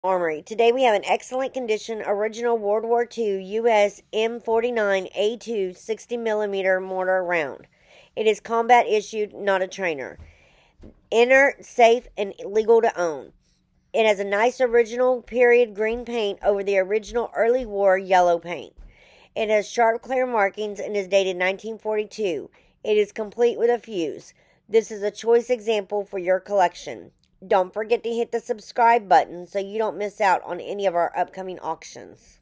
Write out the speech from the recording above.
Armory. Today we have an excellent condition original World War II U.S. M49A2 60mm mortar round. It is combat issued, not a trainer. Inert, safe, and legal to own. It has a nice original period green paint over the original early war yellow paint. It has sharp, clear markings and is dated 1942. It is complete with a fuse. This is a choice example for your collection. Don't forget to hit the subscribe button so you don't miss out on any of our upcoming auctions.